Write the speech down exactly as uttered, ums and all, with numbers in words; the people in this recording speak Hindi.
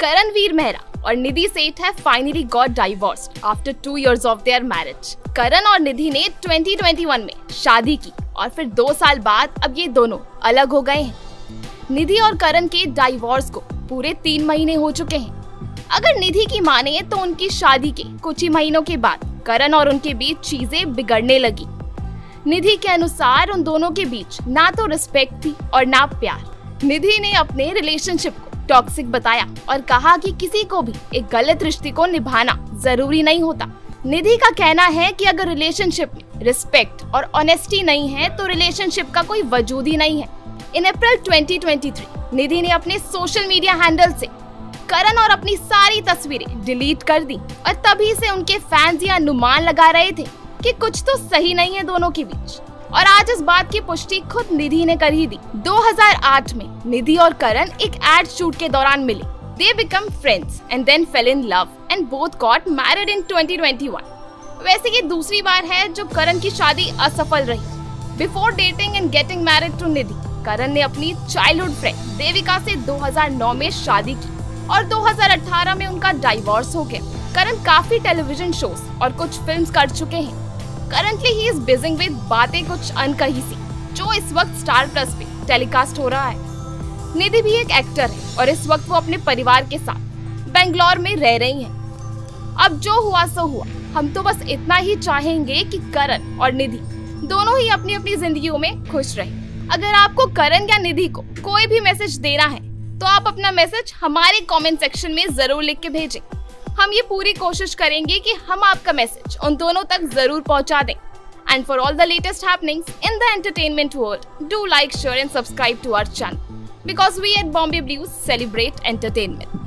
Karanveer Mehra और निधि सेठ have finally got divorced after two years of their marriage. करण और निधि ने twenty twenty-one में शादी की और फिर दो साल बाद अब ये दोनों अलग हो गए हैं। निधि और करण के डाइवोर्स को पूरे तीन महीने हो चुके हैं। अगर निधि की माने तो उनकी शादी के कुछ ही महीनों के बाद करण और उनके बीच चीजें बिगड़ने लगी। निधि के अनुसार उन दोनों के बीच ना तो रिस्पेक्ट थी और ना प्यार। निधि ने अपने रिलेशनशिप को टॉक्सिक बताया और कहा कि किसी को भी एक गलत रिश्ते को निभाना जरूरी नहीं होता। निधि का कहना है कि अगर रिलेशनशिप में रिस्पेक्ट और ऑनेस्टी नहीं है तो रिलेशनशिप का कोई वजूद ही नहीं है। इन अप्रैल twenty twenty-three निधि ने अपने सोशल मीडिया हैंडल से करण और अपनी सारी तस्वीरें डिलीट कर दी और तभी से उनके फैंस ये अनुमान लगा रहे थे कि कुछ तो सही नहीं है दोनों के बीच। और आज इस बात की पुष्टि खुद निधि ने कर ही दी। दो हज़ार आठ में निधि और करण एक एड शूट के दौरान मिले। They became friends and then fell in love and both got married in twenty twenty-one. वैसे ये दूसरी बार है जो करण की शादी असफल रही। Before dating and getting married to निधि, करण ने अपनी चाइल्डहुड फ्रेंड देविका से दो हज़ार नौ में शादी की और दो हज़ार अठारह में उनका डाइवोर्स हो गया। करण काफी टेलीविजन शोज और कुछ फिल्म्स कर चुके हैं। Currently he is busy with बातें कुछ अनकही सी, जो इस वक्त स्टार प्लस पे टेलीकास्ट हो रहा है। निधि भी एक एक्टर है और इस वक्त वो अपने परिवार के साथ बेंगलोर में रह रही हैं। अब जो हुआ सो हुआ, हम तो बस इतना ही चाहेंगे कि करण और निधि दोनों ही अपनी अपनी जिंदगियों में खुश रहें। अगर आपको करण या निधि को कोई भी मैसेज देना है तो आप अपना मैसेज हमारे कमेंट सेक्शन में जरूर लिख के भेजें। हम ये पूरी कोशिश करेंगे कि हम आपका मैसेज उन दोनों तक जरूर पहुंचा दें। And for all the latest happenings in the entertainment world, do like, share and subscribe to our channel because we at Bombay Blues celebrate entertainment.